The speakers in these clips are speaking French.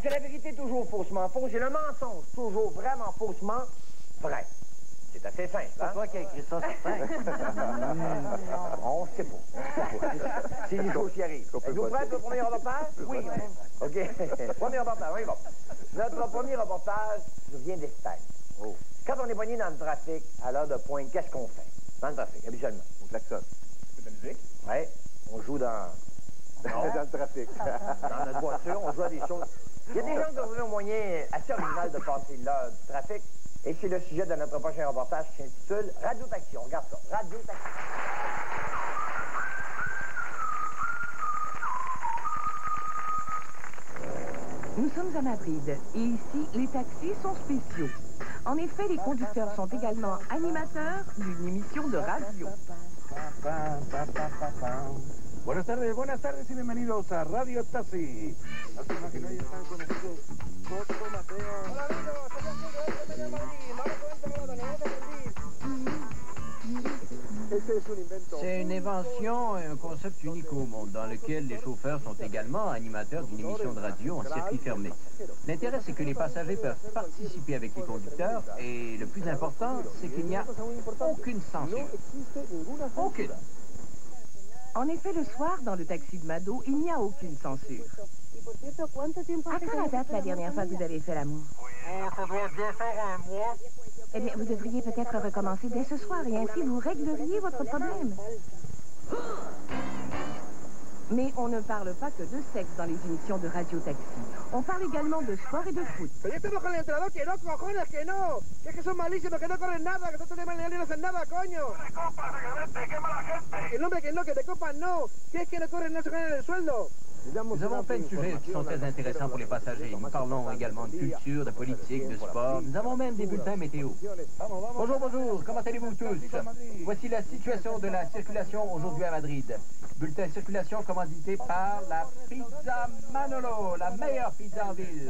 que la vérité est toujours faussement fausse et le mensonge toujours vraiment faussement vrai. C'est assez simple, hein? C'est toi qui as écrit ça, certain. On sait pas. C'est les choses qui arrivent. Êtes-vous prêts pour le premier reportage? Oui. OK. Premier reportage, on y va. Notre premier reportage nous vient d'Espagne. Oh. Quand on est poigné dans le trafic, à l'heure de pointe, qu'est-ce qu'on fait? Dans le trafic, habituellement. On klaxonne. C'est de la musique? Oui. On joue dans... Dans le trafic. Dans notre voiture, on joue à des choses... Il y a des gens qui ont trouvé un moyen assez original de passer l'heure du trafic. Et c'est le sujet de notre prochain reportage qui s'intitule Radio Taxi. On regarde ça. Radio Taxi. Nous sommes à Madrid et ici, les taxis sont spéciaux. En effet, les conducteurs sont également animateurs d'une émission de radio. Buenas tardes y bienvenidos a Radio Taxi. Lástima que no haya estado con nosotros Coco Mateo. Hola C'est une invention et un concept unique au monde, dans lequel les chauffeurs sont également animateurs d'une émission de radio en circuit fermé. L'intérêt, c'est que les passagers peuvent participer avec les conducteurs, et le plus important, c'est qu'il n'y a aucune censure. Aucune. En effet, le soir, dans le taxi de Mado, il n'y a aucune censure. À quand date la dernière fois que vous avez fait l'amour? Ça doit bien faire un mois. Eh bien, vous devriez peut-être recommencer dès ce soir et ainsi vous régleriez votre problème. Mais on ne parle pas que de sexe dans les émissions de Radio Taxi. On parle également de sport et de foot. Pero yo tengo con el entrenador que no, cojones, que no. Que es que son malísimos, que no corren nada, que no tienen y no hacen nada, coño. Que no, hombre, que no, que de copas no. Que es que no corren, no se ganan el sueldo. Nous avons plein de sujets qui sont très intéressants pour les passagers. Nous parlons également de culture, de politique, de sport. Nous avons même des bulletins météo. Bonjour, bonjour. Comment allez-vous tous? Voici la situation de la circulation aujourd'hui à Madrid. Bulletin circulation commandité par la Pizza Manolo, la meilleure pizza en ville.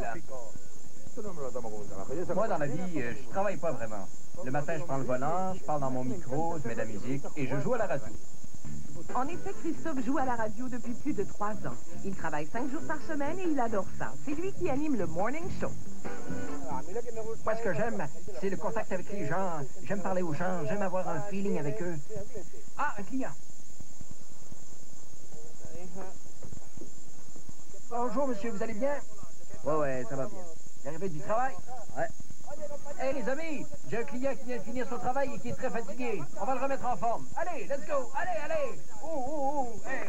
Moi, dans la vie, je travaille pas vraiment. Le matin, je prends le volant, je parle dans mon micro, je mets de la musique et je joue à la radio. En effet, Christophe joue à la radio depuis plus de 3 ans. Il travaille 5 jours par semaine et il adore ça. C'est lui qui anime le Morning Show. Moi, ce que j'aime, c'est le contact avec les gens. J'aime parler aux gens, j'aime avoir un feeling avec eux. Ah, un client. Bonjour, monsieur, vous allez bien? Ouais, ça va bien. Vous arrivez du travail? Ouais. Hey, les amis, j'ai un client qui vient de finir son travail et qui est très fatigué. On va le remettre en forme. Allez, let's go! Allez! Hey!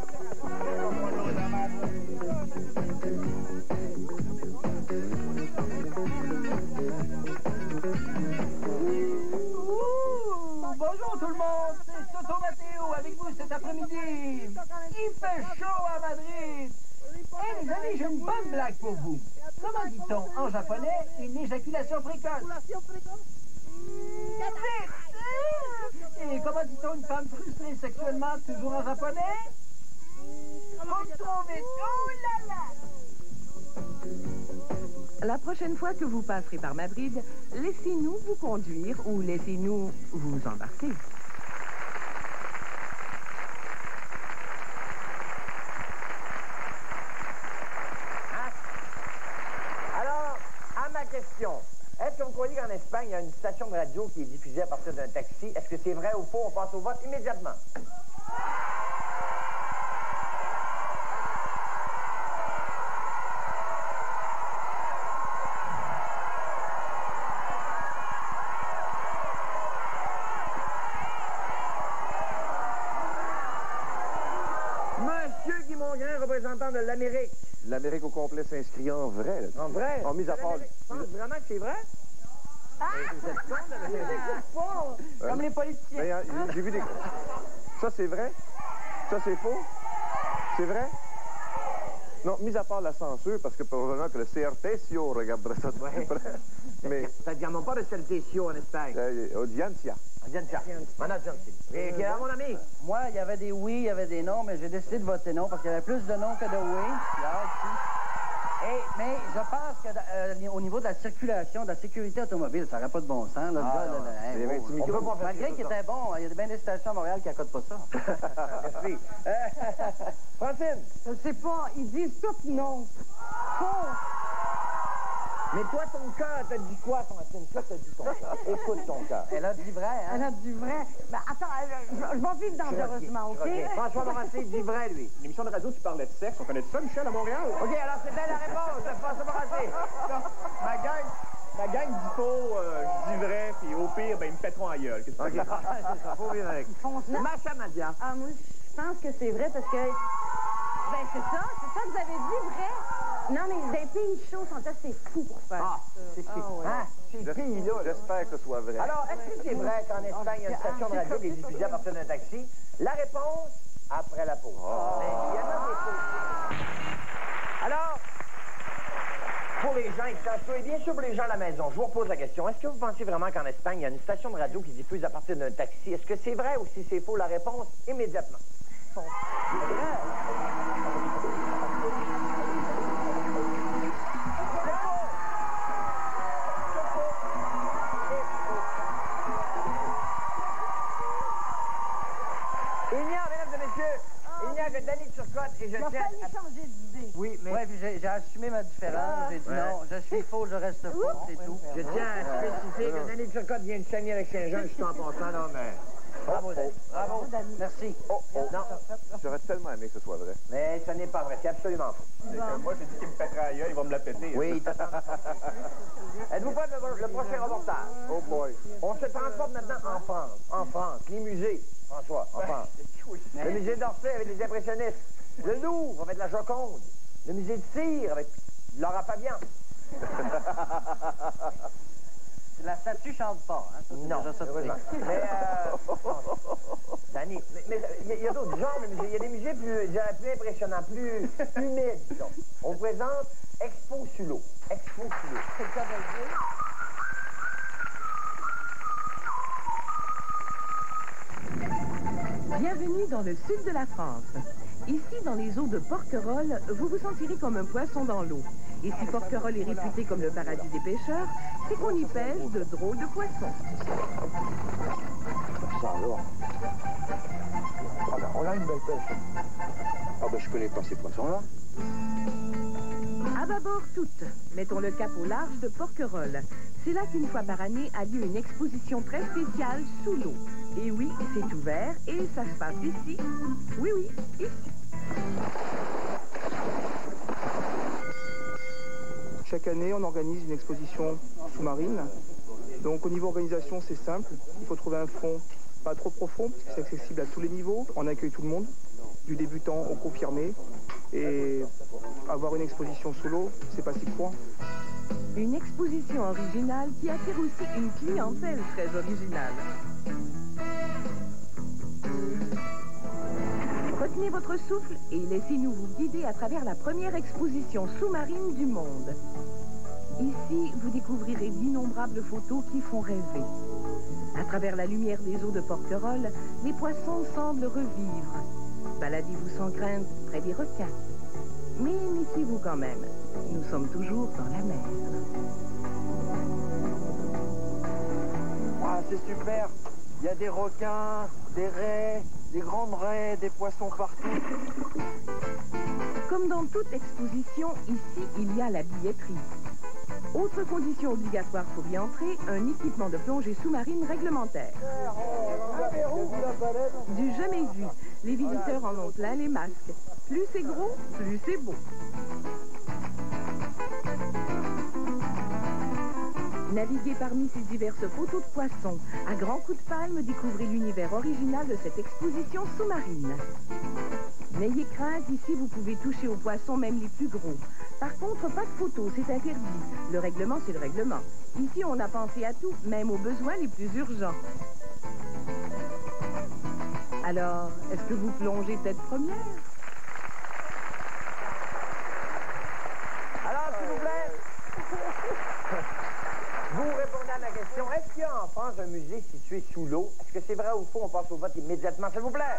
Bonjour tout le monde, c'est Toto Matteo avec vous cet après-midi. Il fait chaud à Madrid. Hey, les amis, j'ai une bonne blague pour vous. Comment dit-on en japonais une éjaculation précoce? Et comment dit-on une femme frustrée sexuellement toujours en japonais? Retrouvez. Oh là là! La prochaine fois que vous passerez par Madrid, laissez-nous vous conduire ou laissez-nous vous embarquer. Est-ce que vous croyez qu'en Espagne, il y a une station de radio qui est diffusée à partir d'un taxi? Est-ce que c'est vrai ou faux? On passe au vote immédiatement. Monsieur Guy Mongrain, représentant de l'Amérique. L'Amérique au complet s'inscrit en vrai. Là. En vrai? En mise à part... Tu penses vraiment que c'est vrai? Vous êtes con, comme les politiciens. J'ai vu des... Ça, c'est vrai? Ça, c'est faux? C'est vrai? Non, mis à part la censure, parce que probablement que le CRTCO regarderait ça de plus près. Mais... Ça ne dit pas de CRTCO en Espagne. Audiencia. Audiencia. Mon ami? Moi, il y avait des oui, il y avait des non, mais j'ai décidé de voter non parce qu'il y avait plus de non que de oui. Mais je pense qu'au niveau de la circulation, de la sécurité automobile, ça n'aurait pas de bon sens. Là, malgré qu'il était bon, il y a bien des stations à Montréal qui n'accordent pas ça. Merci. Francine? Je sais pas, ils disent tous non. Faux. Mais toi, ton cœur t'a dit quoi, Francine? Toi, t'as dit ton cœur. Écoute ton cœur. Elle a dit vrai, hein? Elle a dit vrai. Ben, attends, je vais vivre dangereusement, OK? François Morancy dit vrai, lui. Une émission de radio, tu parlais de sexe. On connaît ça, Michel, à Montréal? OK, alors c'est bien la réponse de François Morancy. Ma gang dit faux, je dis vrai, puis au pire, ben, ils me pèteront à gueule. Qu'est-ce que tu veux? C'est ça, faut vivre avec. Macha Madia. Ah, moi, je pense que c'est vrai parce que... Ben, c'est ça que vous avez dit, vrai. Non, mais des pays chauds sont assez fous pour faire ça. C'est ces pays-là. J'espère que ce soit vrai. Alors, est-ce que c'est vrai qu'en Espagne, il y a une station de radio qui est diffusée à partir d'un taxi? La réponse, après la pause. Mais il y en a des fausses. Alors, pour les gens qui savent et bien sûr pour les gens à la maison, je vous repose la question. Est-ce que vous pensez vraiment qu'en Espagne, il y a une station de radio qui diffuse à partir d'un taxi? Est-ce que c'est vrai ou si c'est faux? La réponse, immédiatement. Il n'y a que Danny Turcotte et je tiens... Il a fallu changer d'idée. Oui, mais... Oui, puis j'ai assumé ma différence. J'ai dit non, je suis faux, je reste faux, c'est tout. Je tiens à spécifier que Danny Turcotte vient de saigner avec Saint-Jean, je suis en passant, là, mais... Bravo, Danny. Bravo, Danny. Merci. Non. J'aurais tellement aimé que ce soit vrai. Mais ce n'est pas vrai, c'est absolument faux. Moi, j'ai dit qu'il me pèterait à gueule, il va me la péter. Oui, êtes-vous prêts pour le prochain reportage? Oh boy. On se transporte maintenant en France. En France, les musées. François, en France. Le musée d'Orsay avec les impressionnistes. Le Louvre avec la Joconde. Le musée de Cire avec Laura Fabian. La statue chante pas, hein? Ça, non, déjà ça mais Danny, mais il y a d'autres genres de musées. Il y a des musées plus impressionnants, plus humides, disons. On présente Expo Sulot. Expo Sulot. C'est le cas de le dire. Bienvenue dans le sud de la France. Ici, dans les eaux de Porquerolles, vous vous sentirez comme un poisson dans l'eau. Et si Porquerolles est réputé comme le paradis des pêcheurs, c'est qu'on y pêche de drôles de poissons. Ça alors. Ah ben, on a une belle pêche. Ah ben, je connais pas ces poissons-là. À bâbord toutes, mettons le cap au large de Porquerolles. C'est là qu'une fois par année a lieu une exposition très spéciale sous l'eau. Et oui, c'est ouvert et ça se passe ici. Oui, oui, ici. Chaque année, on organise une exposition sous-marine. Donc au niveau organisation, c'est simple. Il faut trouver un fond pas trop profond, parce que c'est accessible à tous les niveaux. On accueille tout le monde, du débutant au confirmé. Et avoir une exposition sous l'eau, c'est pas si courant. Une exposition originale qui attire aussi une clientèle très originale. Retenez votre souffle et laissez-nous vous guider à travers la première exposition sous-marine du monde. Ici, vous découvrirez d'innombrables photos qui font rêver. À travers la lumière des eaux de Porquerolles, les poissons semblent revivre. Baladez-vous sans crainte près des requins. Mais méfiez-vous quand même, nous sommes toujours dans la mer. Ah, c'est super. Il y a des requins, des raies, des grandes raies, des poissons partout. Comme dans toute exposition, ici, il y a la billetterie. Autre condition obligatoire pour y entrer, un équipement de plongée sous-marine réglementaire. Du jamais vu, les visiteurs en ont plein les masques. Plus c'est gros, plus c'est beau. Naviguez parmi ces diverses photos de poissons. À grands coups de palme, découvrez l'univers original de cette exposition sous-marine. N'ayez crainte, ici vous pouvez toucher aux poissons, même les plus gros. Par contre, pas de photos, c'est interdit. Le règlement, c'est le règlement. Ici, on a pensé à tout, même aux besoins les plus urgents. Alors, est-ce que vous plongez tête première? Alors, s'il vous plaît, vous répondez à ma question. Est-ce qu'il y a en France un musée situé sous l'eau? Est-ce que c'est vrai ou faux? On passe au vote immédiatement, s'il vous plaît.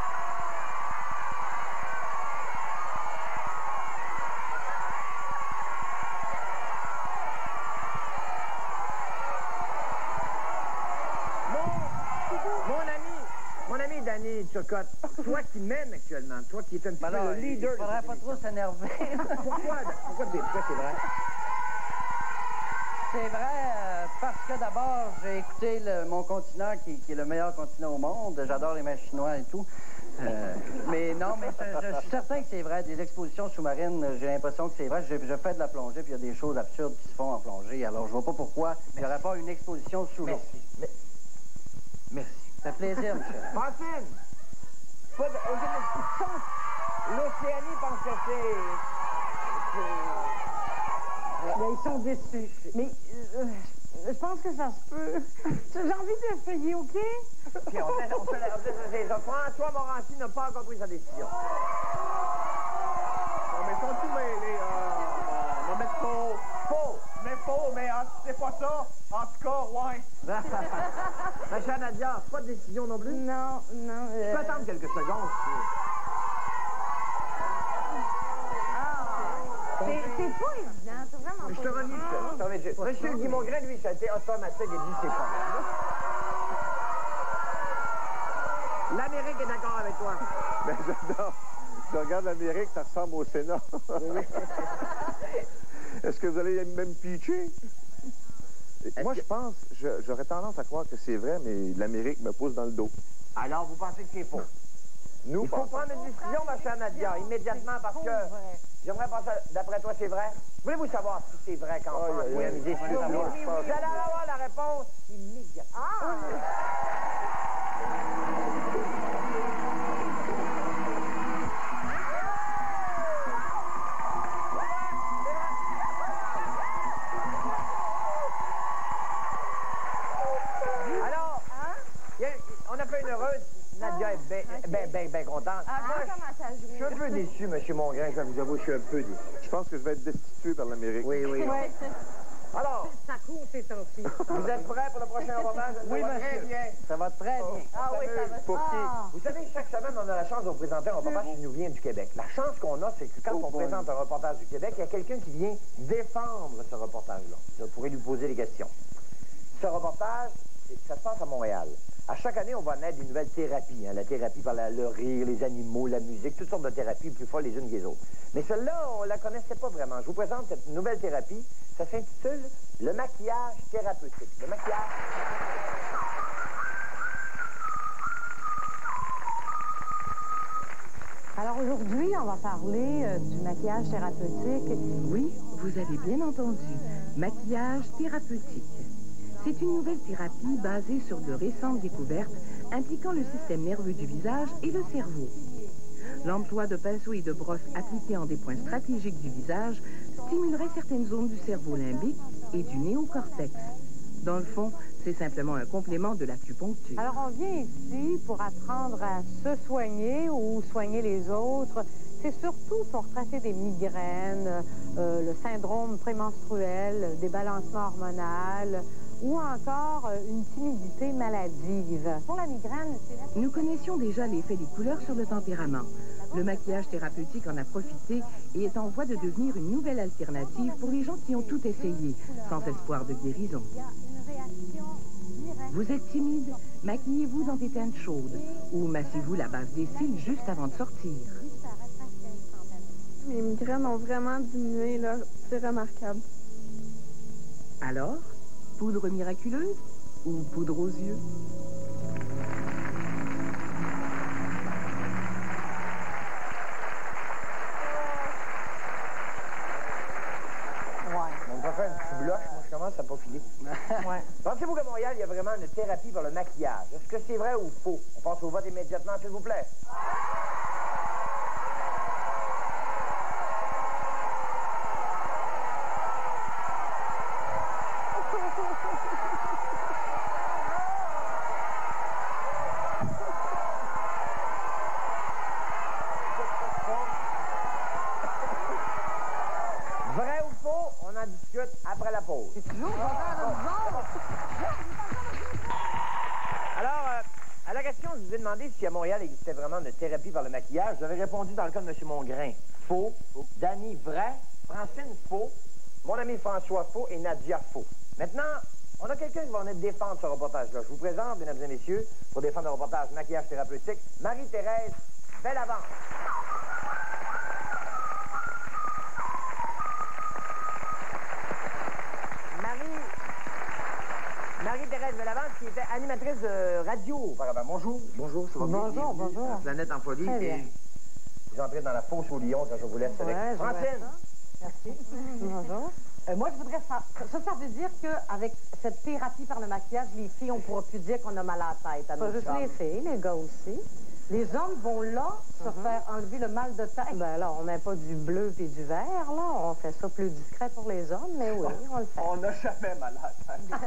Mon ami Danny Turcotte, toi qui mènes actuellement, toi qui es un petit peu le leader... Il faudrait pas trop s'énerver. Pourquoi c'est vrai? c'est vrai, parce que d'abord, j'ai écouté mon continent, qui est le meilleur continent au monde. J'adore les mers chinois et tout. Mais non, mais je suis certain que c'est vrai. Des expositions sous-marines, j'ai l'impression que c'est vrai. Je fais de la plongée, puis il y a des choses absurdes qui se font en plongée. Alors, je vois pas pourquoi il n'y aurait pas une exposition sous l'eau. Merci. Ça fait plaisir, Michel. Francine! L'Océanie pense que Ils sont déçus. Mais je pense que ça se peut. J'ai envie d'essayer, OK? OK, on fait ça. François Morancy n'a pas encore pris sa décision. Non, mais sont-ils mêlés? On va mettre faux. Faux! Mais faux, mais c'est pas ça. En tout cas, ouais. Ma chère Nadia, pas de décision non plus? Non. Tu peux attendre quelques secondes. C'est pas évident, c'est vraiment Je te relis, Monsieur Guy Mongrain, lui, ça a été automatique et dit c'est pas. L'Amérique est d'accord avec toi. Ben, j'adore. Je regarde l'Amérique, ça ressemble au Sénat. Est-ce que vous allez même pitcher? Moi, je pense, j'aurais tendance à croire que c'est vrai, mais l'Amérique me pousse dans le dos. Alors, vous pensez que c'est faux? Nous, il faut prendre une décision, ma chère Nadia, immédiatement, parce que j'aimerais passer, d'après toi, c'est vrai? Voulez-vous savoir si c'est vrai quand on pense? Oui, amusez sur vous. Vous allez avoir la réponse immédiatement. Alors, on a fait une heureuse. Nadia est bien contente. Moi, je suis un peu déçu, M. Mongrain, je vais vous avouer, je suis un peu déçu. Je pense que je vais être destitué par l'Amérique. Oui. Alors, ça court ces temps-ci. Vous êtes prêts pour le prochain reportage? Oui, monsieur. Très bien. Ça va très bien. Ah oui, ça va. Pour qui? Vous savez, chaque semaine, on a la chance de vous présenter un reportage qui nous vient du Québec. La chance qu'on a, c'est que quand on présente un reportage du Québec, il y a quelqu'un qui vient défendre ce reportage-là. Vous pourrez lui poser des questions. Ce reportage, ça se passe à Montréal. À chaque année, on va naître des nouvelles thérapies. La thérapie par le rire, les animaux, la musique, toutes sortes de thérapies plus folles les unes que les autres. Mais celle-là, on la connaissait pas vraiment. Je vous présente cette nouvelle thérapie. Ça s'intitule le maquillage thérapeutique. Le maquillage... Alors aujourd'hui, on va parler du maquillage thérapeutique. Oui, vous avez bien entendu. Maquillage thérapeutique. C'est une nouvelle thérapie basée sur de récentes découvertes impliquant le système nerveux du visage et le cerveau. L'emploi de pinceaux et de brosses appliqués en des points stratégiques du visage stimulerait certaines zones du cerveau limbique et du néocortex. Dans le fond, c'est simplement un complément de l'acupuncture. Alors on vient ici pour apprendre à se soigner ou soigner les autres. C'est surtout pour traiter des migraines, le syndrome prémenstruel, des balancements hormonaux, ou encore une timidité maladive. Pour la migraine, c'est... Nous connaissions déjà l'effet des couleurs sur le tempérament. Le maquillage thérapeutique en a profité et est en voie de devenir une nouvelle alternative pour les gens qui ont tout essayé, sans espoir de guérison. Vous êtes timide? Maquillez-vous dans des teintes chaudes ou massez-vous la base des cils juste avant de sortir. Mes migraines ont vraiment diminué, là. C'est remarquable. Alors, poudre miraculeuse ou poudre aux yeux? On va faire un petit blush, moi je commence à pas filer. Pensez-vous qu'à Montréal, il y a vraiment une thérapie par le maquillage? Est-ce que c'est vrai ou faux? On passe au vote immédiatement, s'il vous plaît. Vrai ou faux? On en discute après la pause. Alors, à la question, je vous ai demandé si à Montréal existait vraiment une thérapie par le maquillage. Vous avez répondu dans le cas de M. Mongrain, faux. Danny, vrai. Francine, faux. Mon ami François, faux. Et Nadia, faux. Maintenant, on a quelqu'un qui va venir défendre ce reportage-là. Je vous présente, mesdames et messieurs, pour défendre le reportage maquillage thérapeutique, Marie-Thérèse Bellavance. Marie, Marie-Thérèse Bellavance, qui était animatrice de radio auparavant. Bonjour. Bonjour, ça va bien? Bonjour, bonjour. À Planète en folie. Très bien. Vous entrez dans la fosse au lion quand je vous laisse avec Francine. Merci. Bonjour. Moi, je voudrais savoir, ça veut dire qu'avec cette thérapie par le maquillage, les filles, on ne pourra plus dire qu'on a mal à la tête. Pas juste les filles, les gars aussi. Les hommes vont là se faire enlever le mal de tête. Ben là, on met pas du bleu et du vert, là. On fait ça plus discret pour les hommes, mais oui, on le fait. On n'a jamais mal à la tête.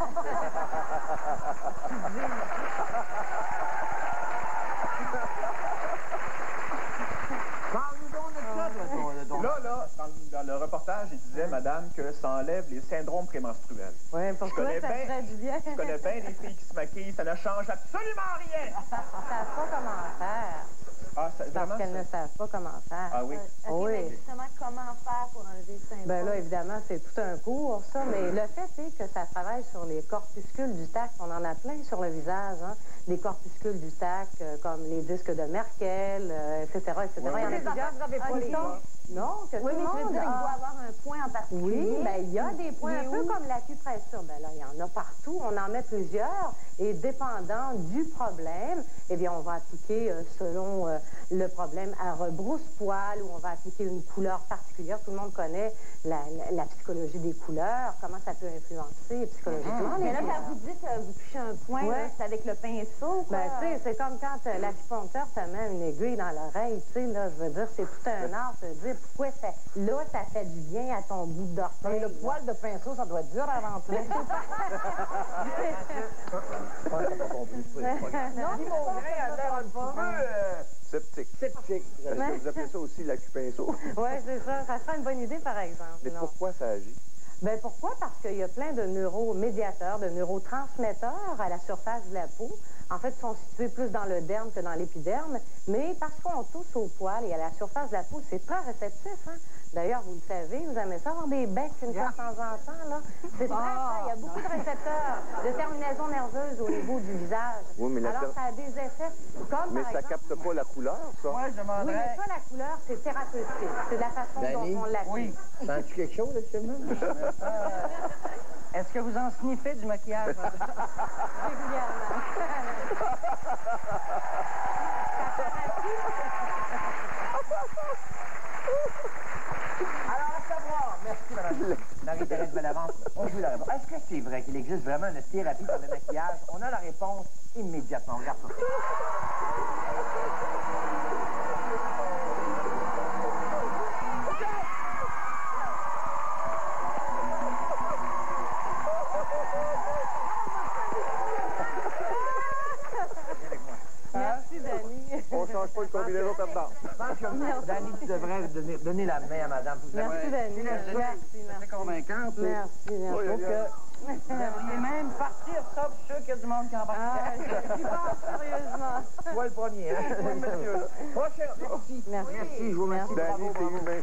Là, dans le reportage, il disait, madame, que ça enlève les syndromes prémenstruels. Oui, pour toi, ça ferait du bien. Je connais bien les filles qui se maquillent, ça ne change absolument rien. Elles ne savent pas comment faire. Ah, Parce qu'elles ne savent pas comment faire. Ah oui? Oui. Mais justement, comment faire pour enlever le syndrome? Ben là, évidemment, c'est tout un cours, ça, mais le fait est que ça travaille sur les corpuscules du tac. On en a plein sur le visage, hein. Des corpuscules du tac, comme les disques de Merkel, etc., etc. Oui, Il y en a plusieurs. vous n'avez pas les Non, que tout oui, le mais monde je veux dire, il doit avoir un point en particulier. Oui, bien, il y a des points un peu comme l'acupressure. Bien là, il y en a partout. On en met plusieurs. Et dépendant du problème, eh bien, on va appliquer selon le problème à rebrousse-poil ou on va appliquer une couleur particulière. Tout le monde connaît la psychologie des couleurs, comment ça peut influencer psychologiquement. Mais là, quand vous dites vous touchez un point, là, c'est avec le pinceau, quoi. Ben, tu sais, c'est comme quand l'acupuncteur te met une aiguille dans l'oreille, tu sais, là, je veux dire, c'est tout un art de dire pourquoi là, ça fait du bien à ton bout d'orteil. Mais le poil de pinceau, ça doit être dur à rentrer. Sceptique. Sceptique. Est-ce que vous appelez ça aussi l'acupinceau? Oui, c'est ça. Ça serait une bonne idée, par exemple. Mais pourquoi ça agit? Ben pourquoi? Parce qu'il y a plein de neuromédiateurs, de neurotransmetteurs à la surface de la peau. En fait, ils sont situés plus dans le derme que dans l'épiderme, mais parce qu'on touche au poil et à la surface de la peau, c'est très réceptif, hein? D'ailleurs, vous le savez, vous aimez ça avoir des becs une fois de temps en temps, là? C'est très ça. Il y a beaucoup de récepteurs, de terminaisons nerveuses au niveau du visage. Oui, mais alors, ça a des effets comme, mais par ça exemple... capte pas la couleur, ça? Moi, je demanderais... Oui, mais ça, la couleur, c'est thérapeutique. C'est de la façon dont on l'applique. Oui. Sens-tu quelque chose, actuellement? Est-ce que vous en sniffez du maquillage? Régulièrement. Alors, à savoir, merci, madame Marie-Thérèse Bellavance, on veut la réponse. Est-ce que c'est vrai qu'il existe vraiment une thérapie par le maquillage? On a la réponse immédiatement. Regarde ça. Merci, Dani. On change pas le combinaison perdant. Je pense que, Dani, tu devrais donner la main à madame. Merci, Dani. Merci. C'est convaincante. Merci. Je trouve que vous devriez même partir, sauf ceux qu'il y a du monde qui embarque. Ah, je pense sérieusement. Toi le premier, hein? Oui, monsieur. Prochain, merci. Merci. Merci, je vous remercie. Danny, t'es humain.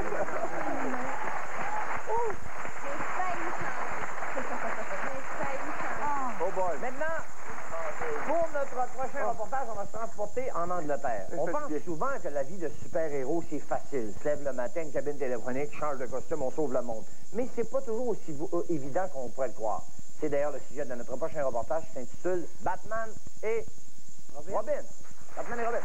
Oh boy. Maintenant, pour notre prochain reportage, on va se transporter en Angleterre. On pense souvent que la vie de super-héros, c'est facile. Se lève le matin, une cabine téléphonique, change de costume, on sauve le monde. Mais c'est pas toujours aussi évident qu'on pourrait le croire. C'est d'ailleurs le sujet de notre prochain reportage qui s'intitule Batman et Robin. Batman et Robin.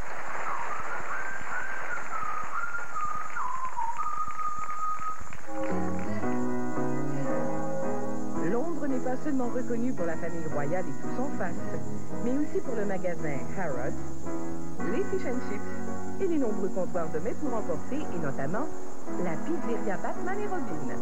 Londres n'est pas seulement reconnu pour la famille royale et tout son faste, mais aussi pour le magasin Harrods, les fish and chips et les nombreux comptoirs de mets pour emporter, et notamment la pizzeria Batman et Robin.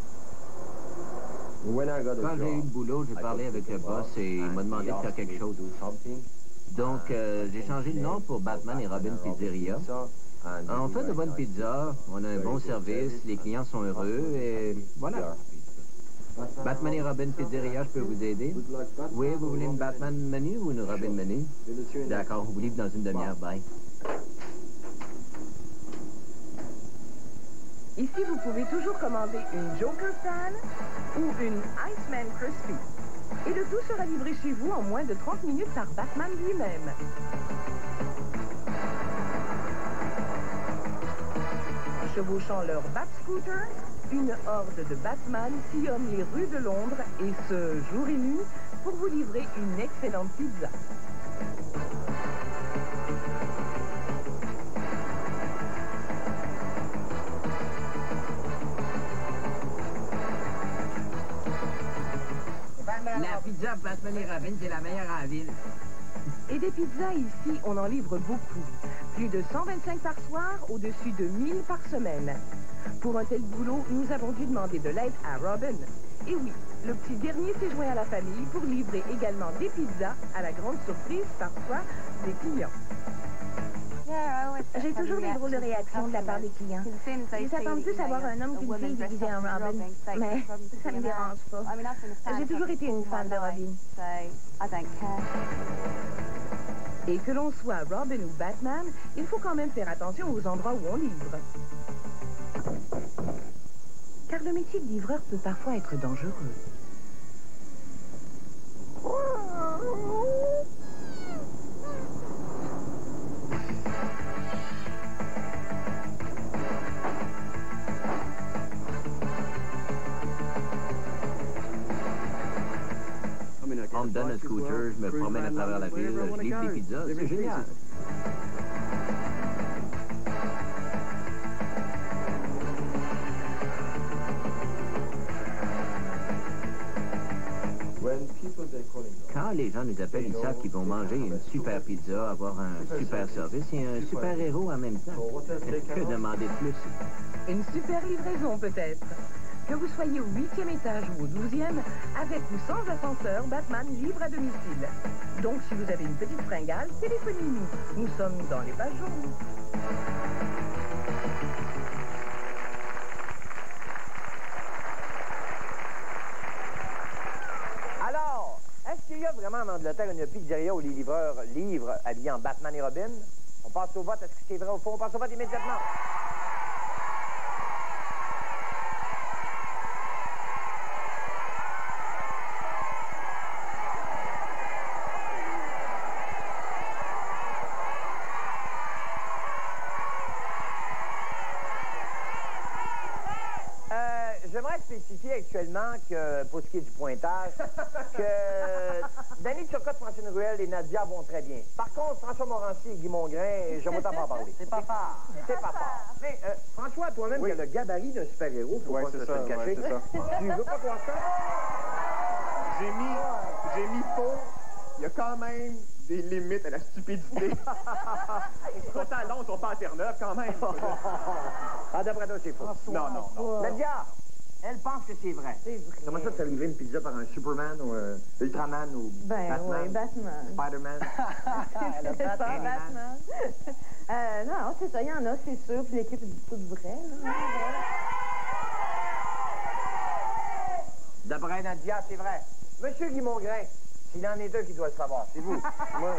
Quand j'ai eu le boulot, j'ai parlé avec le boss et il m'a demandé de faire quelque chose. Donc, j'ai changé le nom pour Batman et Robin Pizzeria. On fait de bonnes pizzas, on a un bon service, les clients sont heureux et voilà. Batman et Robin Pizzeria, je peux vous aider? Oui, vous voulez une Batman menu ou une Robin menu? D'accord, on vous livre dans une demi-heure, bye. Ici, vous pouvez toujours commander une Joker Fan ou une Iceman Crispy. Et le tout sera livré chez vous en moins de 30 minutes par Batman lui-même. Chevauchant leur Bat Scooter, une horde de Batman sillonne les rues de Londres et ce jour et nuit pour vous livrer une excellente pizza. La pizza Batman et Robin, c'est la meilleure en ville. Et des pizzas ici, on en livre beaucoup. Plus de 125 par soir, au-dessus de 1000 par semaine. Pour un tel boulot, nous avons dû demander de l'aide à Robin. Et oui, le petit dernier s'est joint à la famille pour livrer également des pizzas à la grande surprise parfois des clients. J'ai toujours des drôles de réactions de la part des clients. Ils s'attendent plus à voir un homme qu'une fille déguisée en Robin. Mais ça me dérange pas. J'ai toujours été une fan de Robin. Et que l'on soit Robin ou Batman, il faut quand même faire attention aux endroits où on livre. Car le métier de livreur peut parfois être dangereux. On me donne un scooter, je me promène à travers la ville, je livre des pizzas, c'est génial. Quand les gens nous appellent, ils savent qu'ils vont manger une super pizza, avoir un super service et un super héros en même temps. Que demander de plus? Une super livraison peut-être. Que vous soyez au 8e étage ou au 12e, avec ou sans ascenseur, Batman livre à domicile. Donc si vous avez une petite fringale, téléphonez-nous. Nous sommes dans les pages jaunes. Alors, est-ce qu'il y a vraiment en Angleterre une pizzeria où les livreurs livrent habillés en Batman et Robin? On passe au vote. Est-ce que c'est vrai ou faux? On passe au vote immédiatement. J'aimerais spécifier actuellement que, pour ce qui est du pointage, que Danny Turcotte, Francine Ruel et Nadia vont très bien. Par contre, François Morancy et Guy Mongrain, j'aime autant pas en parler. C'est pas fort. C'est pas fort. Mais François, toi-même, tu as le gabarit d'un super-héros, faut pas se le cacher. Ouais, c'est ça. Tu veux pas croire ça? J'ai mis faux. Il y a quand même des limites à la stupidité. Ils sont à Londres, ils sont pas à Terre-Neuve quand même. Ah, d'après toi, c'est faux. Non. Nadia, elle pense que c'est vrai. C'est vrai. Comment ça, tu as livré une pizza par un Superman ou un Ultraman ou Batman? Oui, Batman. Spider-Man? C'est ça, Batman. Non, c'est ça, il y en a, c'est sûr. Puis l'équipe dit tout vrai. D'après Nadia, c'est vrai. Monsieur Guy Mongrain, s'il en est deux qui doit le savoir, c'est vous. Moi,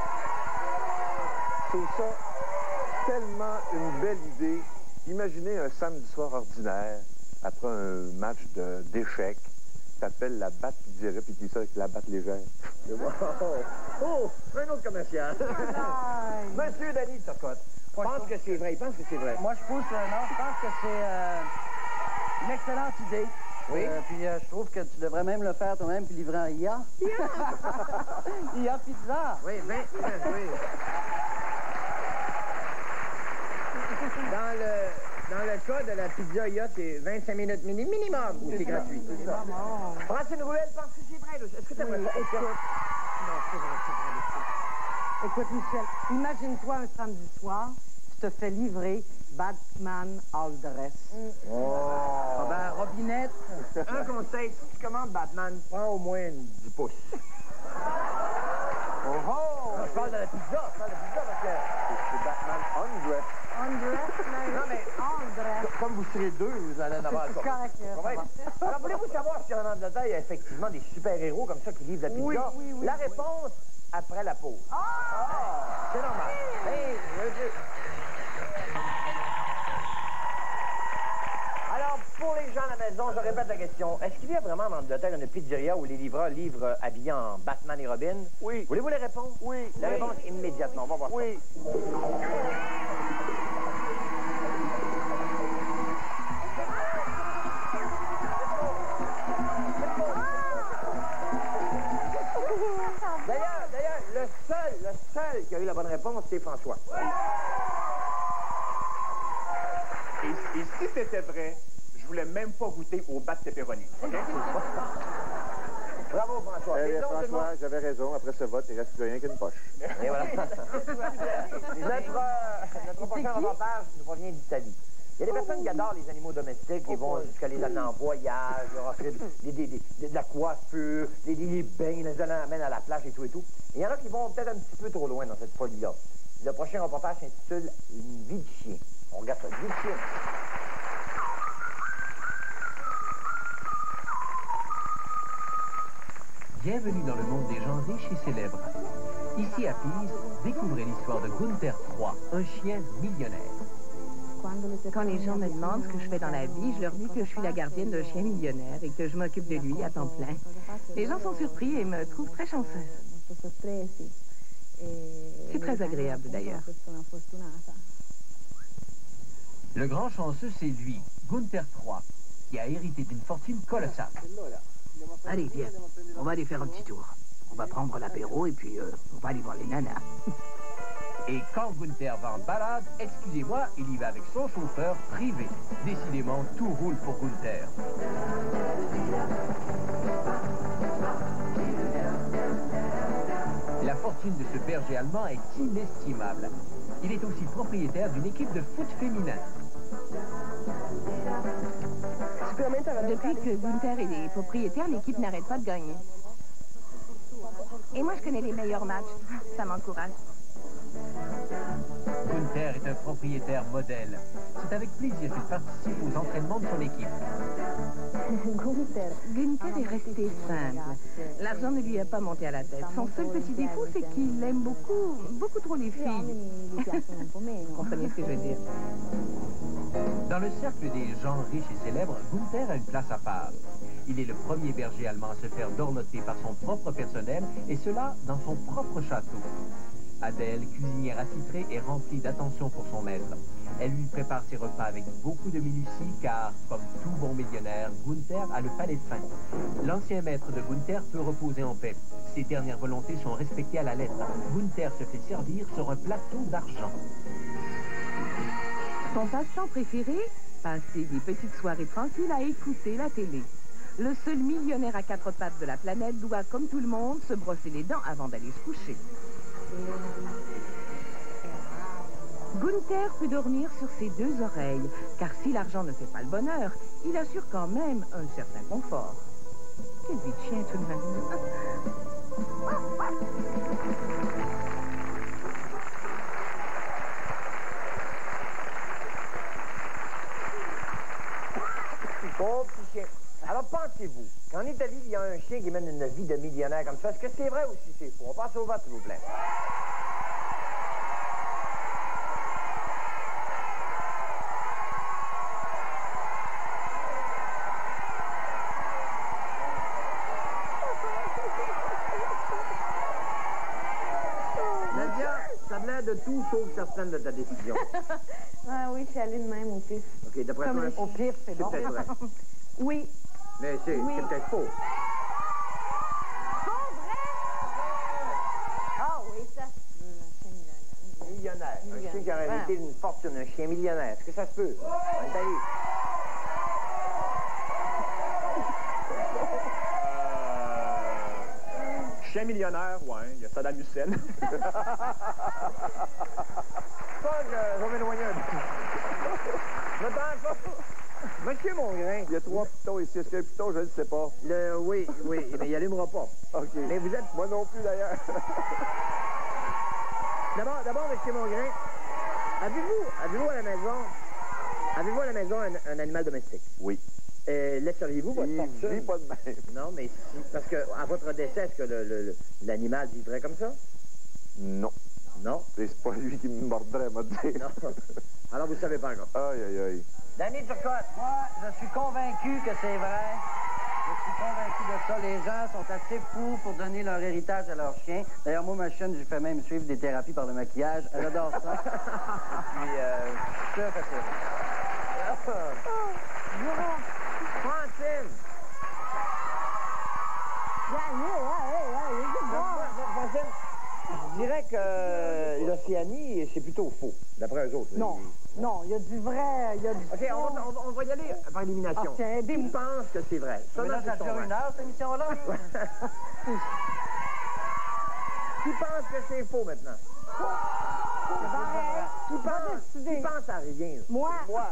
je trouve ça tellement une belle idée. Imaginez un samedi soir ordinaire, après un match d'échecs, t'appelles la batte pizzeria puis tu dis ça avec la batte légère. Oh, un autre commercial. Monsieur Danny Turcotte, pense que c'est vrai, il pense que c'est vrai. Moi, je pense que c'est une excellente idée. Oui. Puis je trouve que tu devrais même le faire toi-même puis livrer en IA. IA pizza. Oui, oui. Dans le cas de la pizza IA, c'est 25 minutes minimum ou c'est gratuit. Francine Ruel pense que c'est vrai. Est-ce que tu aimerais ça? Écoute. Non, c'est vrai. Écoute, Michel, imagine-toi un samedi soir, tu te fais livrer Batman all dress. Ah ben, Robinette. Un conseil, si tu commandes Batman, prends au moins 10 pouces. Je parle de la pizza, parce que C'est Batman Undress. non, mais comme vous serez deux, vous allez en avoir C'est correct. Alors, voulez-vous savoir si en Angleterre, il y a effectivement des super-héros comme ça qui livrent la pizza? Oui. La réponse, après la pause. C'est normal. Hey, alors, pour les gens à la maison, je répète la question. Est-ce qu'il y a vraiment en Angleterre une pizzeria où les livreurs livrent habillés en Batman et Robin? Oui. Voulez-vous les répondre? Oui. La réponse immédiatement. On va voir ça. Oui. réponse, c'est François. Et si c'était vrai, je voulais même pas goûter au bas de pepperoni. OK? Bravo, François. François, j'avais raison. Après ce vote, il ne reste plus rien qu'une poche. Et voilà. Notre prochain reportage nous provient d'Italie. Il y a des personnes qui adorent les animaux domestiques et vont jusqu'à les amener en voyage, leur offrir de la coiffure, des bains, les amènent à la plage et tout et tout. Et il y en a qui vont peut-être un petit peu trop loin dans cette folie-là. Le prochain reportage s'intitule « Une vie de chien ». On regarde ça, une vie de chien. Bienvenue dans le monde des gens riches et célèbres. Ici à Pise, découvrez l'histoire de Gunther III, un chien millionnaire. Quand les gens me demandent ce que je fais dans la vie, je leur dis que je suis la gardienne d'un chien millionnaire et que je m'occupe de lui à temps plein. Les gens sont surpris et me trouvent très chanceuse. C'est très agréable d'ailleurs. Le grand chanceux, c'est lui, Gunther III, qui a hérité d'une fortune colossale. Allez, viens, on va aller faire un petit tour. On va prendre l'apéro et puis on va aller voir les nanas. Et quand Gunther va en balade, excusez-moi, il y va avec son chauffeur privé. Décidément, tout roule pour Gunther. La fortune de ce berger allemand est inestimable. Il est aussi propriétaire d'une équipe de foot féminin. Depuis que Gunther est propriétaire, l'équipe n'arrête pas de gagner. Et moi, je connais les meilleurs matchs. Ça m'encourage. Gunther est un propriétaire modèle. C'est avec plaisir qu'il participe aux entraînements de son équipe. Gunther est resté simple. L'argent ne lui a pas monté à la tête. Son seul petit défaut, c'est qu'il aime beaucoup trop les filles. Vous comprenez ce que je veux dire? Dans le cercle des gens riches et célèbres, Gunther a une place à part. Il est le premier berger allemand à se faire dorloter par son propre personnel, et cela dans son propre château. Adèle, cuisinière attitrée, est remplie d'attention pour son maître. Elle lui prépare ses repas avec beaucoup de minutie, car, comme tout bon millionnaire, Gunther a le palais fin. L'ancien maître de Gunther peut reposer en paix. Ses dernières volontés sont respectées à la lettre. Gunther se fait servir sur un plateau d'argent. Son passe-temps préféré? Passer des petites soirées tranquilles à écouter la télé. Le seul millionnaire à quatre pattes de la planète doit, comme tout le monde, se brosser les dents avant d'aller se coucher. Gunther peut dormir sur ses deux oreilles, car si l'argent ne fait pas le bonheur, il assure quand même un certain confort. Quelle vie de chien tout de même. Bon petit chien. Alors pensez-vous qu'en Italie, il y a un chien qui mène une vie de millionnaire comme ça. Est-ce que c'est vrai ou si c'est faux? On passe au vote, s'il vous plaît. Nadia, ça a l'air de tout sauf certaines de ta décision. Ah oui, je suis allée de même au pif. OK, d'après toi, au pif, c'est bon. peut-être vrai. Oui. Mais c'est peut-être faux. Pas vrai? Ah oui, ça se peut, un chien Millionnaire. Un chien qui a hérité d'une fortune, un chien millionnaire. Est-ce que ça se peut? En Italie. Chien millionnaire, ouais, il y a Saddam Hussein. Ça, je vais m'éloigner un peu. Monsieur Mongrain. Il y a 3 pitons ici. Est-ce qu'il y a un piton? Je ne sais pas. Oui, mais il allumera pas. OK. Mais vous êtes... Moi non plus, d'ailleurs. D'abord, monsieur Mongrain, avez-vous à la maison un animal domestique? Oui. Laisseriez-vous votre fortune? Je vis pas de même. Non, mais si... Parce que à votre décès, est-ce que l'animal vivrait comme ça? Non. Non? C'est pas lui qui me mordrait, m'a dit. Non. Alors, vous savez pas encore. Aïe, aïe, aïe. Danny Turcotte. Moi, je suis convaincu que c'est vrai. Je suis convaincu de ça. Les gens sont assez fous pour donner leur héritage à leur chien. D'ailleurs, moi, ma chienne, j'ai fait même suivre des thérapies par le maquillage. Elle adore ça. Puis, ça fait ça. Francine! Francine, je dirais qu'il a l'Océanie, c'est plutôt faux, d'après eux autres. Non, non, il y a du vrai, il y a du OK, on va y aller par élimination. Ah, tiens, Qui pense que c'est vrai? Mais là, ça dure 1 heure, cette émission-là. Qui pense que c'est faux maintenant? Qui pense à rien? Moi.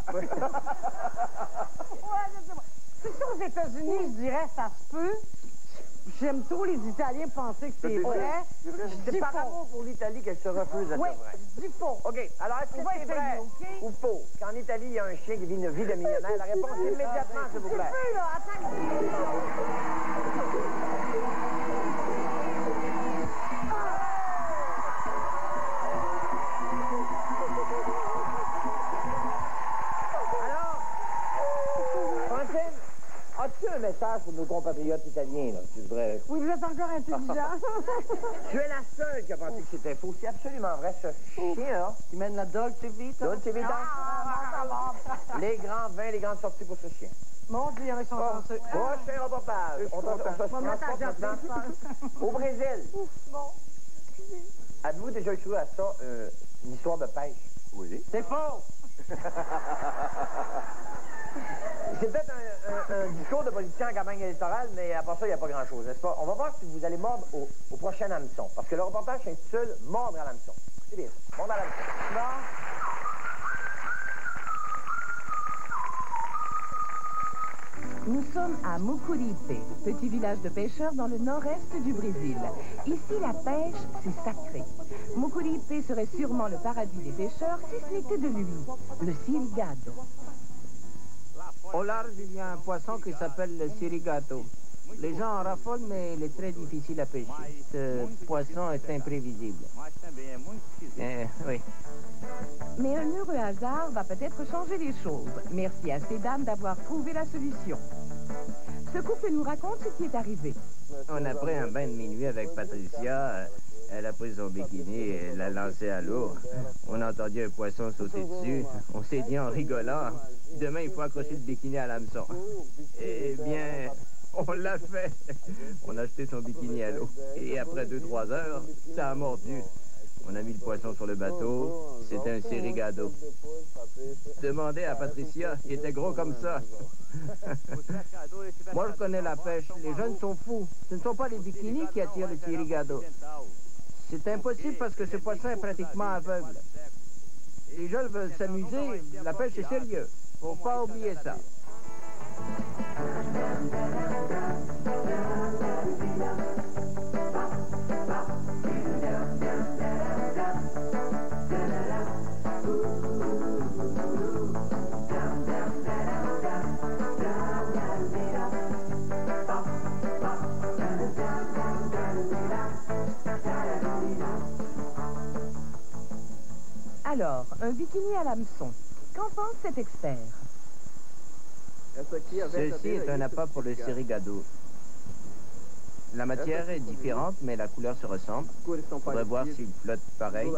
Si c'est aux États-Unis, je dirais ça se peut. J'aime trop les Italiens penser que c'est vrai. C'est par amour pour l'Italie qu'elle se refuse à dire vrai. Je dis faux. OK, alors est-ce que c'est vrai ou faux qu'en Italie, il y a un chien qui vit une vie de millionnaire? La réponse est immédiatement, s'il vous plaît. As-tu un message pour nos compatriotes italiens, là, tu voudrais... Oui, vous êtes encore intelligent. Tu es la seule qui a pensé que c'était faux. C'est absolument vrai, ce chien-là. Qui mène la Dolce Vita. Dolce Vita. Les grands vins, les grandes sorties pour ce chien. Mon Dieu, il y en a qui sont chanceux. Prochain reportage. On se transporte maintenant au Brésil. Avez-vous déjà écrit à ça une histoire de pêche? Oui. C'est faux! C'est peut-être un discours de politicien en campagne électorale, mais à part ça, il n'y a pas grand-chose, n'est-ce pas? On va voir si vous allez mordre au prochain hameçon. Parce que le reportage s'intitule « Mordre à l'hameçon ». C'est bien ça. Mordre à l'hameçon. Nous sommes à Mucuripe, petit village de pêcheurs dans le nord-est du Brésil. Ici, la pêche, c'est sacré. Mucuripe serait sûrement le paradis des pêcheurs si ce n'était de lui, le sirigado. Au large, il y a un poisson qui s'appelle le sirigato. Les gens en raffolent, mais il est très difficile à pêcher. Ce poisson est imprévisible. Oui. Mais un heureux hasard va peut-être changer les choses. Merci à ces dames d'avoir trouvé la solution. Ce couple nous raconte ce qui est arrivé. On a pris un bain de minuit avec Patricia. Elle a pris son bikini et l'a lancé à l'eau. On a entendu un poisson sauter dessus. On s'est dit en rigolant, demain il faut accrocher le bikini à l'hameçon. Eh bien, on l'a fait. On a jeté son bikini à l'eau. Et après 2-3 heures, ça a mordu. On a mis le poisson sur le bateau. C'était un sirigado. Demandez à Patricia, il était gros comme ça. Moi, je connais la pêche. Les jeunes sont fous. Ce ne sont pas les bikinis qui attirent le sirigado. C'est impossible parce que ce poisson est pratiquement aveugle. Les jeunes veulent s'amuser. La pêche est sérieux. Faut pas oublier ça. Alors, un bikini à l'hameçon. Qu'en pense cet expert? Ceci est un appât pour le sirigado. La matière est différente, mais la couleur se ressemble. On va voir s'il flotte pareil.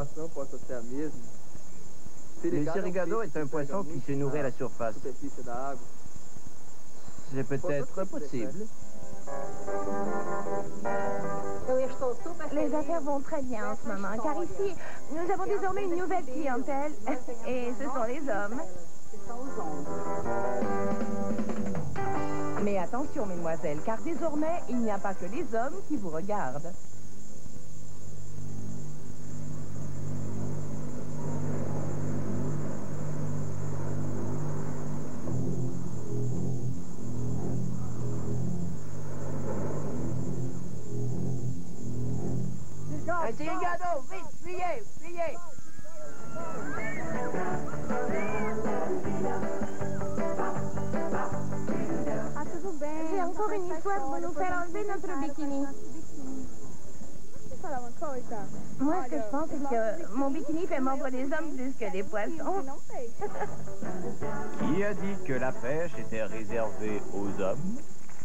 Le sirigado est un poisson qui se nourrit à la surface. C'est peut-être possible. Les affaires vont très bien en ce moment, car ici, nous avons désormais une nouvelle clientèle, et ce sont les hommes. Mais attention, mesdemoiselles, car désormais, il n'y a pas que les hommes qui vous regardent. Un sirigado, vite, fuyez, fuyez! J'ai encore une histoire pour nous faire enlever notre bikini. Moi, ce que je pense, c'est que mon bikini fait mordre les hommes plus que les poissons. Qui a dit que la pêche était réservée aux hommes?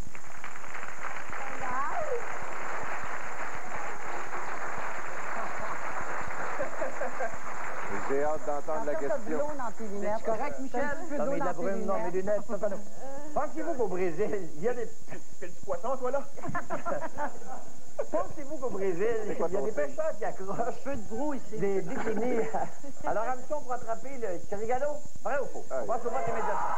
J'ai hâte d'entendre la question. C'est correct, Michel? Non, mais de la brume, non, mes lunettes, ça, ça, Pensez-vous qu'au Brésil, il y a des... Tu fais du poisson, toi, là? Pensez-vous qu'au Brésil, il y a des pêcheurs qui accrochent Feu de brou ici. des bikinis à leur hameçon pour attraper le chirigado? Vrai ou faux? On va se battre immédiatement.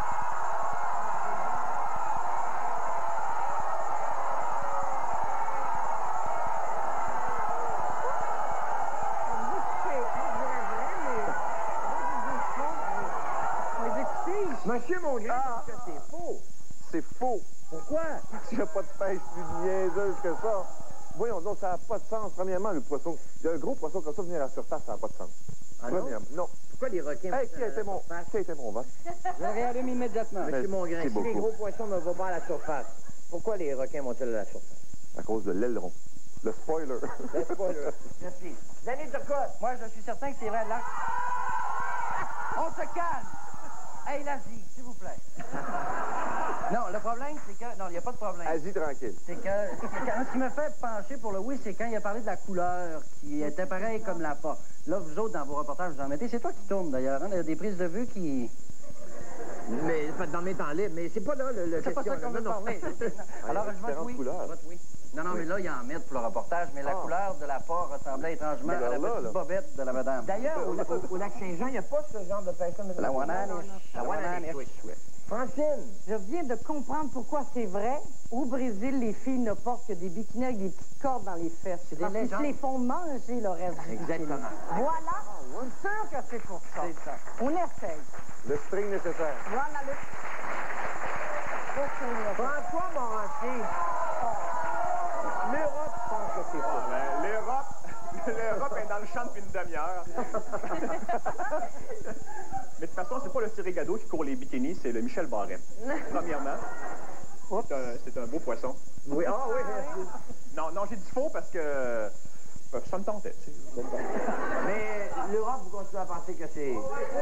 Monsieur Mongrain, est-ce que c'est faux? C'est faux. Pourquoi? Parce qu'il n'y a pas de pêche plus niaiseuse que ça. Voyons donc, ça n'a pas de sens. Premièrement, le poisson... Il y a un gros poisson comme ça venir à la surface, ça n'a pas de sens. Ah non? Non. Pourquoi les requins... Hey, qui a été mon vote? Je réallume immédiatement. Monsieur Mongrain, si les gros poissons ne vont pas à la surface, pourquoi les requins vont-ils à la surface? À cause de l'aileron. Le spoiler. Le spoiler. Merci. Danny Turcotte. Moi, je suis certain que c'est vrai. Là... On se calme. Hey, l'Asie, s'il vous plaît. Non, le problème, c'est que... Non, il n'y a pas de problème. Asie tranquille. C'est que... Ce qui me fait pencher pour le oui, c'est quand il a parlé de la couleur, qui était pareille comme la pas. Là, vous autres, dans vos reportages, vous en mettez. C'est toi qui tourne, d'ailleurs. Hein? Il y a des prises de vue qui... Mais dans mes temps libres, mais c'est pas là le C'est pas ça qu'on veut parler. Alors, je vote oui. Non, mais là, il en met pour le reportage, mais la couleur de la part ressemblait étrangement à la petite bobette de la madame. D'ailleurs, au lac Saint-Jean, il n'y a pas ce genre de personne. La Wananiche. La Wananiche. Francine. Je viens de comprendre pourquoi c'est vrai. Au Brésil, les filles ne portent que des bikinis avec des petites cordes dans les fesses. C'est parce qu'ils se les font manger le reste du bikini. Exactement. Voilà. Je suis sûr que c'est pour ça. C'est ça. On essaye. Le string nécessaire. Voilà le... François Morancy. L'Europe pense que c'est faux. L'Europe est dans le champ depuis une demi-heure. Mais de toute façon, c'est pas le Sirigado qui court les bikinis, c'est le Michel Barret. Premièrement, c'est un beau poisson. Oui, oui. Non, j'ai dit faux parce que ça me tentait. Mais l'Europe, vous continuez à penser que c'est...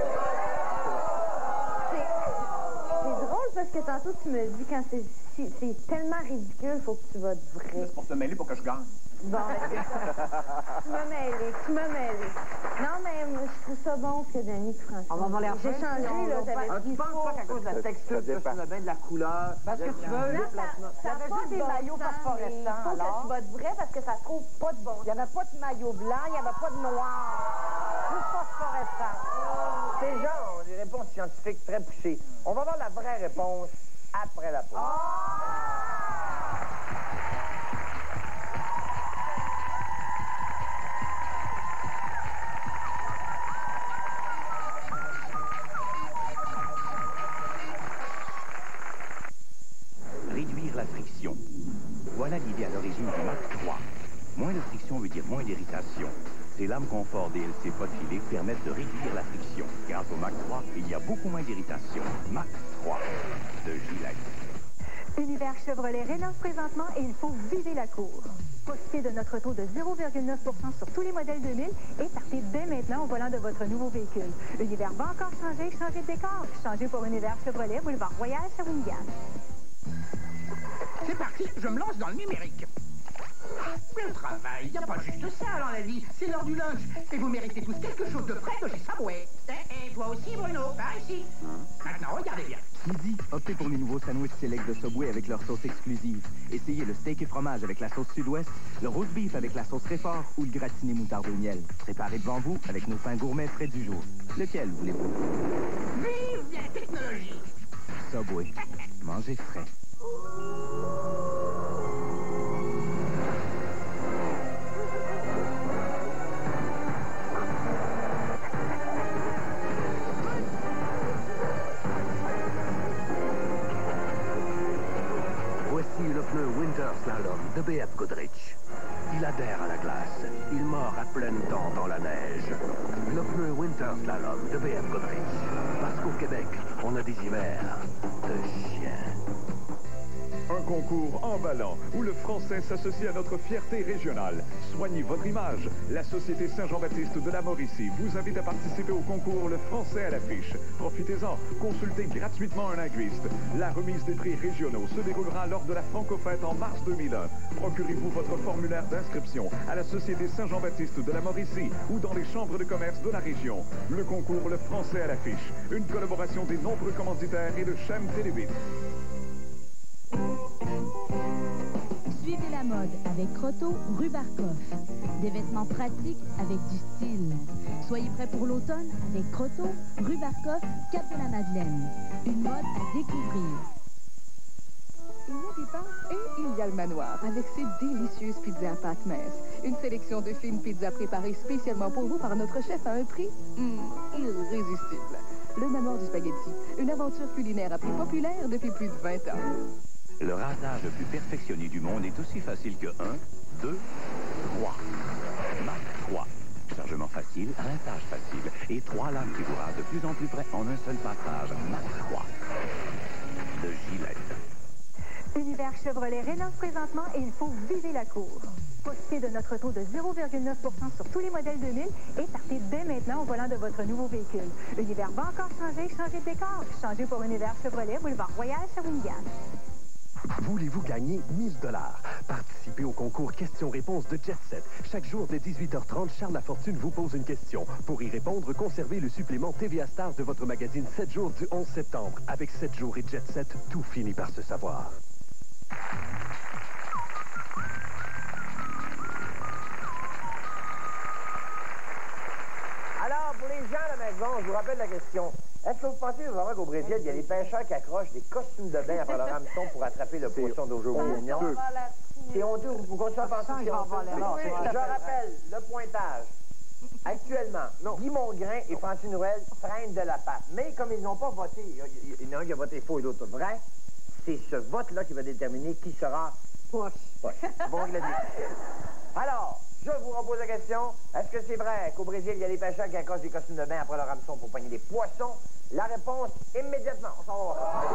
C'est drôle parce que tantôt, tu me dis quand c'est tellement ridicule, faut que tu votes vrai. C'est pour te mêler pour que je gagne. Bon, tu m'as mêlé. Non, mais je trouve ça bon que Danny et François. On va voir les J'ai changé, là, j'avais Tu penses pas qu'à cause de la texture, tu me bien de la couleur? Parce que tu veux... Ça n'a pas des maillots phosphorescents, il faut que tu votes vrai parce que ça trouve pas de bon. Il n'y avait pas de maillot blanc, il n'y avait pas de noir. Juste phosphorescent. Ces gens ont des réponses scientifiques très poussées. On va voir la vraie réponse après la pause. Réduire la friction. Voilà l'idée à l'origine du Mach 3. Moins de friction veut dire moins d'irritation. Ces lames confort DLC Podfilic permettent de réduire la friction. Grâce au Mach 3, il y a beaucoup moins d'irritation. Mach 3 de Gillette. Univers Chevrolet rénove présentement et il faut viser la cour. Profitez de notre taux de 0,9% sur tous les modèles 2000 et partez dès maintenant au volant de votre nouveau véhicule. Univers va encore changer, changez de décor. Changez pour Univers Chevrolet, boulevard Royal, Shawinigan. C'est parti, je me lance dans le numérique. Le travail, il n'y a pas juste ça dans la vie, c'est l'heure du lunch. Et vous méritez tous quelque chose de frais de chez Subway. Et toi aussi, Bruno, par ici. Maintenant, regardez bien. Midi, optez pour les nouveaux sandwichs select de Subway avec leur sauce exclusive. Essayez le steak et fromage avec la sauce sud-ouest, le roast beef avec la sauce Réfort ou le gratiné moutarde au miel. Préparé devant vous avec nos pains gourmets frais du jour. Lequel voulez-vous? Vive la technologie! Subway. Mangez frais. Voici le pneu Winter Slalom de BF Goodrich. Il adhère à la glace. Il mord à pleines dents dans la neige. Le pneu Winter Slalom de BF Goodrich. Parce qu'au Québec, on a des hivers de chiens. Un concours emballant où le français s'associe à notre fierté régionale. Soignez votre image. La Société Saint-Jean-Baptiste de la Mauricie vous invite à participer au concours Le Français à l'affiche. Profitez-en, consultez gratuitement un linguiste. La remise des prix régionaux se déroulera lors de la Francofête en mars 2001. Procurez-vous votre formulaire d'inscription à la Société Saint-Jean-Baptiste de la Mauricie ou dans les chambres de commerce de la région. Le concours Le Français à l'affiche. Une collaboration des nombreux commanditaires et de chaînes Télébit. Suivez la la mode avec Croteau, rue Barcoff. Des vêtements pratiques avec du style. Soyez prêts pour l'automne avec Croteau, rue Barcoff, Cap de la Madeleine. Une mode à découvrir. Il y a des pâtes et il y a le manoir, avec ses délicieuses pizzas à pâte mince. Une sélection de fines pizzas préparées spécialement pour vous par notre chef à un prix irrésistible. Le manoir du spaghetti, une aventure culinaire à prix populaire depuis plus de 20 ans. Le rasage le plus perfectionné du monde est aussi facile que 1, 2, 3. Mark 3. Chargement facile, rinçage facile. Et 3 lames qui vous rasent de plus en plus près en un seul passage. Mark 3. De Gillette. Univers Chevrolet rénove présentement et il faut viser la cour. Profitez de notre taux de 0,9 % sur tous les modèles 2000 et partez dès maintenant au volant de votre nouveau véhicule. Univers va encore changer, changez de décor. Changez pour Univers Chevrolet, boulevard Royal, Shawinigan. Voulez-vous gagner 1000 $? Participez au concours questions-réponses de Jet Set. Chaque jour dès 18h30, Charles Lafortune vous pose une question. Pour y répondre, conservez le supplément TVA Stars de votre magazine 7 jours du 11 septembre. Avec 7 jours et Jet Set, tout finit par se savoir. Alors, pour les gens à la maison, je vous rappelle la question. Est-ce que vous pensez vraiment qu'au Brésil, il y a des pêcheurs qui accrochent des costumes de bain après leur hameçon pour attraper le poisson d'aujourd'hui? C'est honteux. Vous continuez à penser que c'est honteux? Je rappelle le pointage. Actuellement, Guy Mongrain et Francine Ruel prennent de la patte. Mais comme ils n'ont pas voté, il y en a un qui a voté faux et l'autre vrai, c'est ce vote-là qui va déterminer qui sera poche. Bon, il l'a dit. Alors, je vous repose la question. Est-ce que c'est vrai qu'au Brésil, il y a des pêcheurs qui accrochent des costumes de bain après leur hameçon pour pogner des poissons? La réponse, immédiatement. On s'en va voir ça.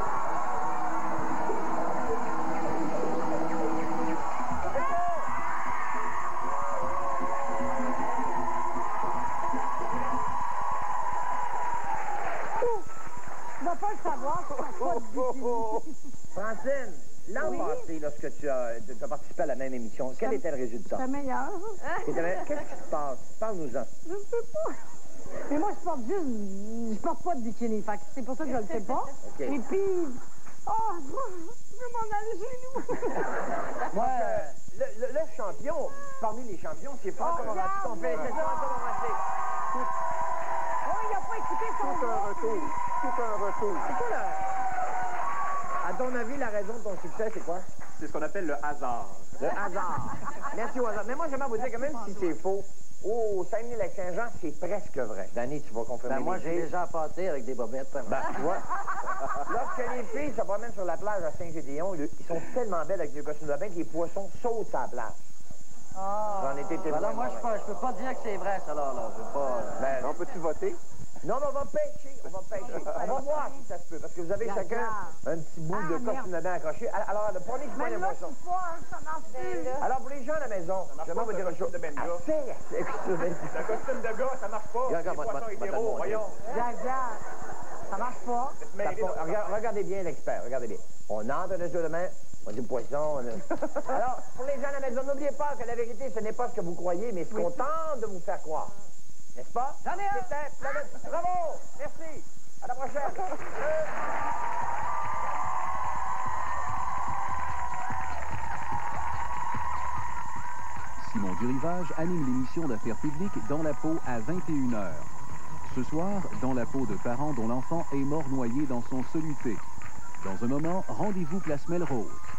Tu vas pas le savoir, tu vas pas de bikini. Francine, l'an passé, lorsque tu as participé à la même émission, quel était le résultat? C'était meilleur. Qu'est-ce qui se passe? Parle-nous-en. Je ne sais pas. Mais moi, je porte pas de bikini. Fait que c'est pour ça que je ne le sais pas. Okay. Et puis, je veux m'en aller chez nous. Moi, le champion, parmi les champions, c'est François Morancy qu'on fait. C'est ça, François Morancy. Oh, il n'a pas écouté son Tout un retour. Tout un retour. C'est quoi, là? À ton avis, la raison de ton succès, c'est quoi? C'est ce qu'on appelle le hasard. Le hasard. Merci au hasard. Mais moi, j'aimerais vous dire que même si c'est faux, au Saguenay-Lac-Saint-Jean, c'est presque vrai. Danny, tu vas confirmer. Moi, j'ai déjà appâté avec des bobettes. Tu vois. Lorsque les filles se promènent sur la plage à Saint-Gédéon, ils sont tellement belles avec des costumes de bain que les poissons sautent sur la plage. J'en ai été témoin. Alors, moi, je peux pas dire que c'est vrai, ça, là. Je veux pas... On peut-tu voter? Non, mais on va pêcher. On va voir si ça se peut. Parce que vous avez chacun un petit bout de costume de bain accroché. Alors, prenez ce point de poisson. Alors, pour les gens à la maison, je vais vous dire une chose. Le costume de gars, ça marche pas. Les poissons hétéros, voyons. Ça marche pas. Regardez bien l'expert, regardez bien. On entre le jeu de main, on dit poisson. Alors, pour les gens à la maison, n'oubliez pas que la vérité, ce n'est pas ce que vous croyez, mais ce qu'on tente de vous faire croire. N'est-ce pas? J'en ai un! Bravo! Merci! À la prochaine! Simon Durivage anime l'émission d'affaires publiques Dans la peau à 21h. Ce soir, dans la peau de parents dont l'enfant est mort noyé dans son soluté. Dans un moment, rendez-vous place Melrose.